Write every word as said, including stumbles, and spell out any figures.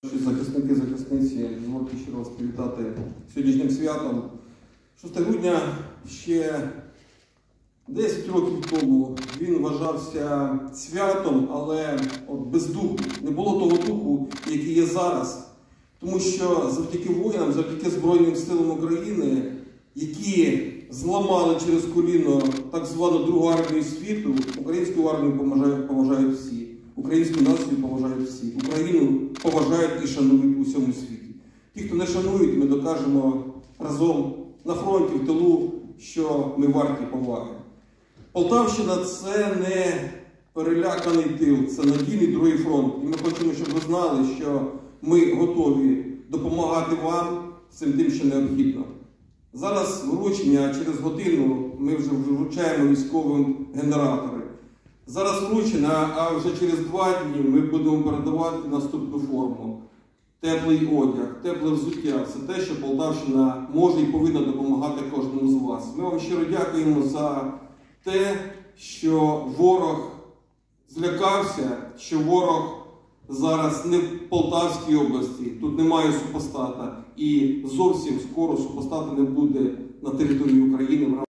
Захисники, захисниці, дозвольте ще раз привітати сьогоднішнім святом. шостого грудня ще десять років тому він вважався святом, але от без духу. Не було того духу, який є зараз. Тому що завдяки воїнам, завдяки Збройним силам України, які зламали через коліно так звану Другу армію світу, українську армію поважають, поважають всі. Українську націю поважають всі. Україну поважають і шанують у всьому світі. Ті, хто не шанують, ми докажемо разом на фронті, в тилу, що ми варті поваги. Полтавщина – це не переляканий тил, це надійний другий фронт. І ми хочемо, щоб ви знали, що ми готові допомагати вам цим тим, що необхідно. Зараз вручення, а через годину ми вже вручаємо військовим генератори. Зараз вручено, а вже через два дні ми будемо передавати наступну форму. Теплий одяг, тепле взуття – це те, що Полтавщина може і повинна допомагати кожному з вас. Ми вам щиро дякуємо за те, що ворог злякався, що ворог зараз не в Полтавській області, тут немає супостата. І зовсім скоро супостата не буде на території України.